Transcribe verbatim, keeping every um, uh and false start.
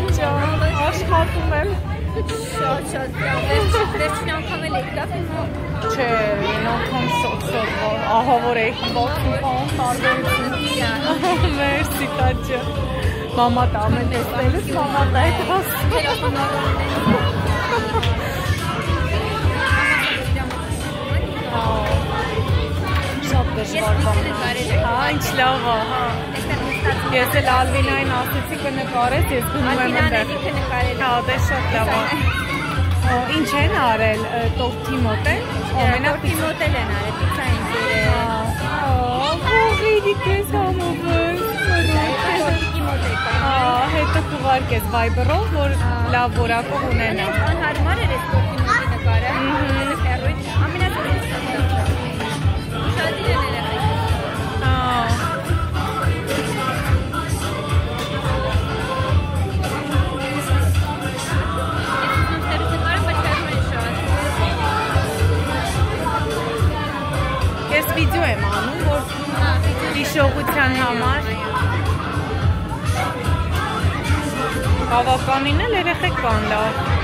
Սիկա ջան, աշխատում եմ։ Շատ շատ լավ, վերջին անգամ էլ եք դա ֆիլմը։ Չէ, այն անգամ շոտ-շոտ, ահա որ եք բացում բան տարբերություն։ Մերսի տաճը։ Մամա տա ամեն տեսնելուց, մամա տա հետ հասում։ Շատ դժվար բան։ Հա, ինչ լավ է, հա։ Ես էլ Ալվինային ասեցի կնկարես, ես գնում եմ այնտեղ։ Հա, դե շատ լավ է։ Ինչ են արել, տորթի մոտ են։ Տորթի մոտ էլ են արել, պիցային ձերը։ Ողիդի կես համովыз։ Տորթի մոտ եք արել։ Հետը կուղարկես վայբերով, որ լավ որակով ունենա։ Անհարմար էր այս տորթի մոտի նկարը։ Ամենասիրելիս շատ իրեն էր եղել։ Ես վիդեո եմ անում, որ հիշողության համար։ Բավականին էլ երեխեք կան լավ։